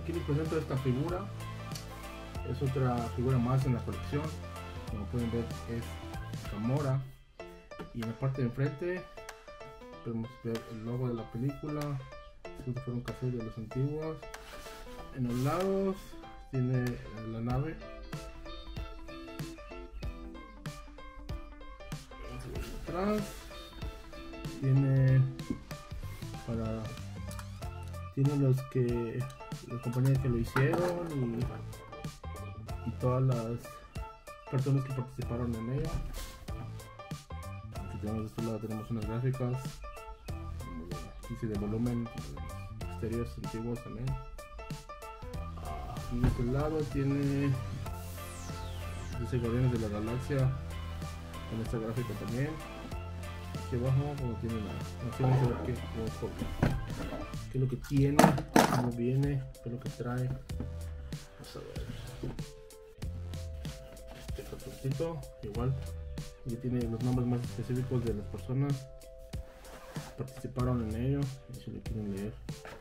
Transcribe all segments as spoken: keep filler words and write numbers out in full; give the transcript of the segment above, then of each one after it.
aquí les presento esta figura. Es otra figura más en la colección. Como pueden ver, es Gamora. Y en la parte de enfrente podemos ver el logo de la película. Si fuera un cassette de los antiguos. En los lados tiene la nave. Atrás tiene para tiene los que los compañeros que lo hicieron y, y todas las personas que participaron en ello. Aquí tenemos de este lado tenemos unas gráficas, dice de volumen, exteriores antiguos también. Y de este lado tiene dice Guardianes de la Galaxia con esta gráfica también. Aquí abajo como tiene la no vamos a ver qué, qué, qué es lo que tiene, cómo viene, qué es lo que trae. Vamos a ver este cartoncito igual, y tiene los nombres más específicos de las personas que participaron en ello, y si lo quieren leer,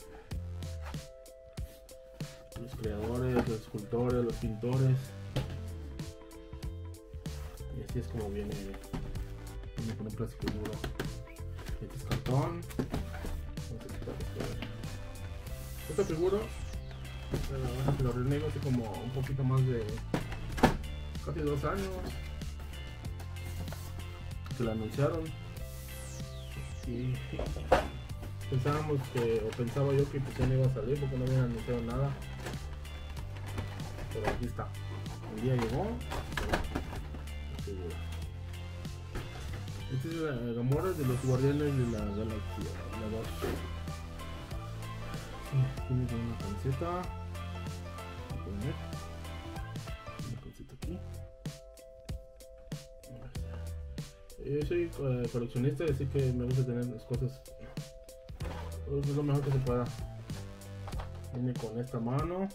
los creadores, los escultores, los pintores, y así es como viene. Viene con un plástico duro. Este es cartón. Vamos a quitar esto. Esta figura uh, lo renego hace como un poquito más de casi dos años que la anunciaron, y pensábamos que, o pensaba yo que pues ya no iba a salir porque no habían anunciado nada, pero aquí está. El día llegó. La figura. Esta es la Gamora de los Guardianes de la Galaxia, la dos. Sí, tiene una camiseta. ¿Lo pueden ver? Una camiseta aquí. Yo soy uh, coleccionista, así que me gusta tener las cosas. Pues es lo mejor que se pueda. Viene con esta mano.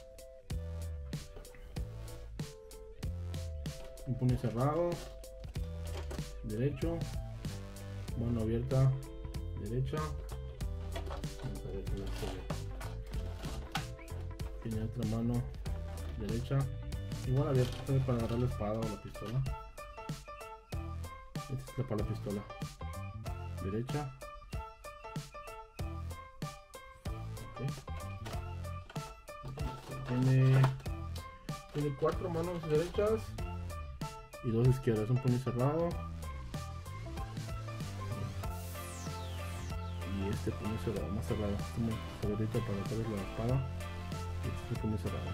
Un puño cerrado. Derecho, mano abierta, derecha. Vamos a ver si no se ve. Tiene otra mano derecha, igual abierta para agarrar la espada o la pistola. Esta es para la pistola, derecha. Okay. Tiene, tiene cuatro manos derechas y dos izquierdas, un puño cerrado. Este puño cerrado, más cerrado, como favorito para hacer la espada. Este puño cerrado.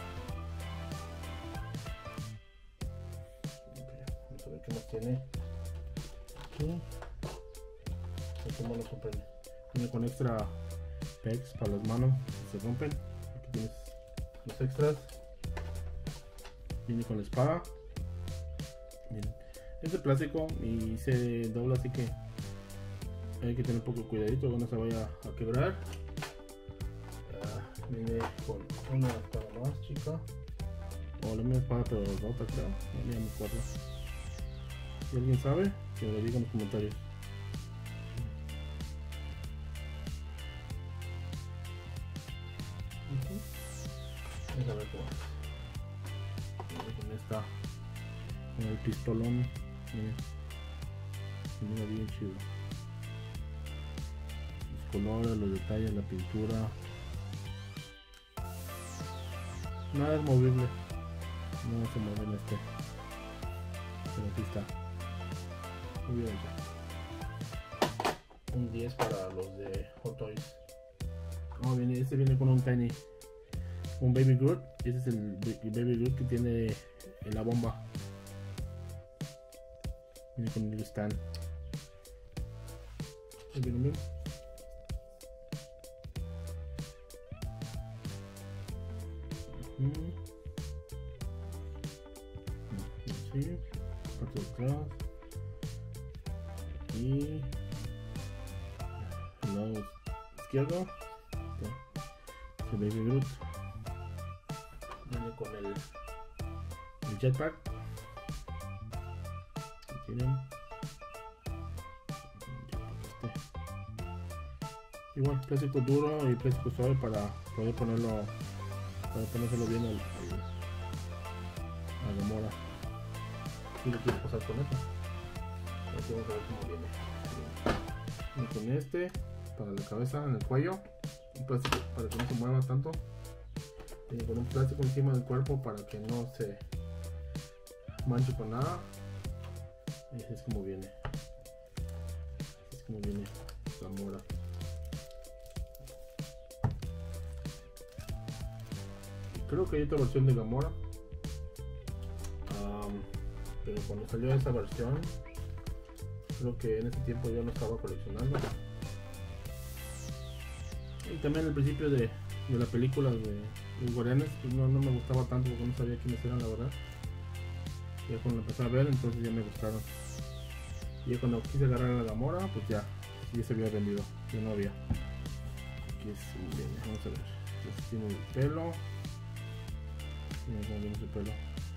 Okay, vamos a ver qué más tiene. Aquí, cómo lo compré. Viene con extra pegs para las manos, se rompen. Aquí tienes los extras. Viene con la espada. Miren, es de plástico y se dobla, así que hay que tener un poco de cuidadito que no se vaya a quebrar. Uh, viene con una espada más chica, o la misma espada pero rota, creo. No me acuerdo. Si alguien sabe, que me lo diga en los comentarios. Uh-huh. Vamos a ver cómo es. Con esta, con el pistolón, miren, mira bien chido. Colores, los detalles, la pintura, nada es movible, no se mueve en este, pero aquí está, muy bien hecho. Un diez para los de Hot Toys. Oh, viene, este viene con un Tiny, un Baby Groot. Este es el Baby Groot que tiene en la bomba, viene con el stand. ¿Viene bien? Así, parte de atrás, y el lado izquierdo, se Baby Groot, viene con el, el jetpack, aquí tienen, igual plástico duro y plástico suave para poder ponerlo, para ponérselo bien al, al, a la Gamora. Y lo quiero pasar con eso. Así vamos a ver cómo viene. Y con este para la cabeza, en el cuello, un plástico para que no se mueva tanto. Y con un plástico encima del cuerpo para que no se manche con nada. Y así es como viene. Así es como viene Gamora. Y creo que hay otra versión de Gamora. Um, pero cuando salió esa versión, creo que en ese tiempo yo no estaba coleccionando. Y también al principio de, de la película de los Guardianes, pues no, no me gustaba tanto porque no sabía quiénes eran, la verdad. Ya cuando empecé a ver, entonces ya me gustaron. Y ya cuando quise agarrar a la Gamora, pues ya, ya se había vendido, ya no había. Aquí es, bien, vamos a ver. Entonces tiene el pelo. Miren cómo viene su pelo.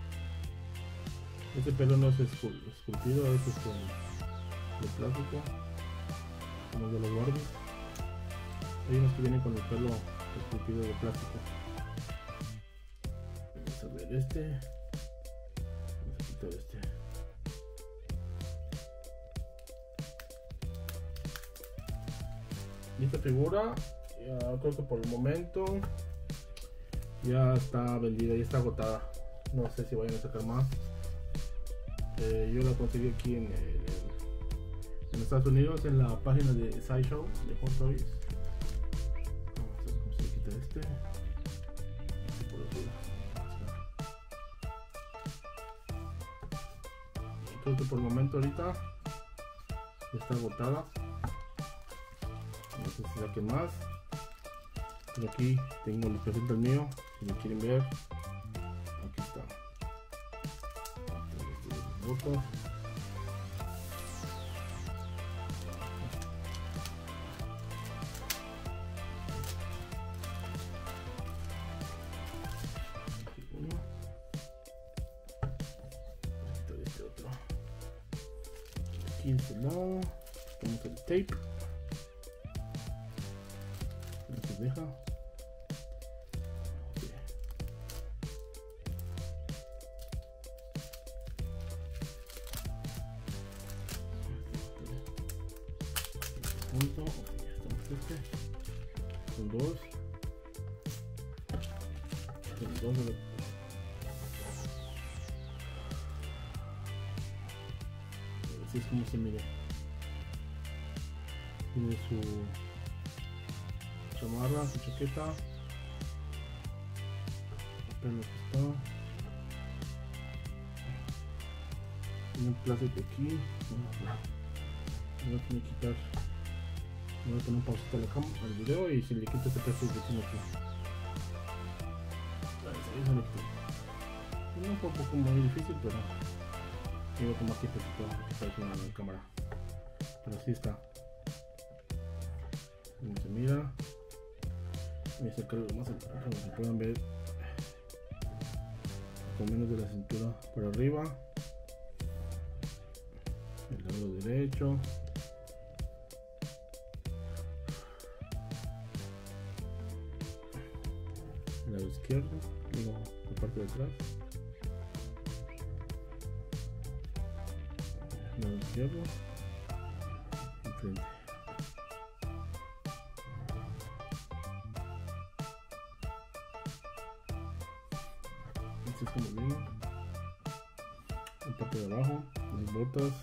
Este pelo no es escul esculpido, es este de plástico, como de los Barbies. Hay unos que vienen con el pelo esculpido de plástico. Vamos a ver este. Vamos a quitar este. Y esta figura, ya creo que por el momento ya está vendida, ya está agotada. No sé si vayan a sacar más. Eh, yo la conseguí aquí en, en, en Estados Unidos, en la página de Sideshow de Hot Toys. Vamos a ver cómo se quita este. Por y creo que por el momento ahorita ya está agotada. No sé si saquen más. Pero aquí tengo, les presento el mío. Si lo quieren ver, aquí está. Botas. Este otro. Aquí en este lado tenemos el tape. No se deja. Punto, okay, ya estamos este. Son dos. Son dos de los... Así es como se mira. Tiene su chamarra, su chaqueta. El pelo que está. Tiene un plástico aquí. Voy a tener que quitar. Voy a poner un pausita al cam al video y si le quito este plástico que tiene aquí. Ahí se lo quito. No fue un poco muy difícil, pero llevo con más tiempo que quitar con la cámara. Pero así está. Como se mira. Voy a acercarlo más para que puedan ver con menos de la cintura por arriba. El lado derecho. El lado izquierdo, digo, la parte de atrás. El lado izquierdo. Enfrente. Este es como viene. La parte de abajo, las botas.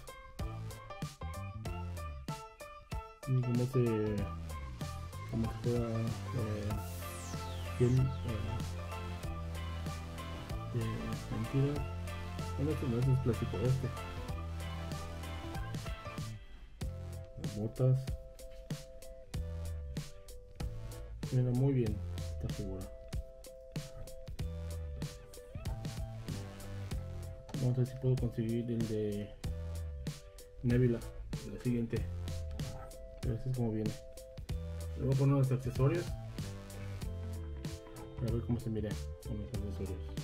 Y como se, como si fuera eh, piel eh, de mentira. Bueno, esto no es, es plástico este. Las botas. Mira muy bien esta figura. Vamos a ver si puedo conseguir el de Nebula, la siguiente. Pero así es como viene. Le voy a poner los accesorios para ver cómo se mira con los accesorios.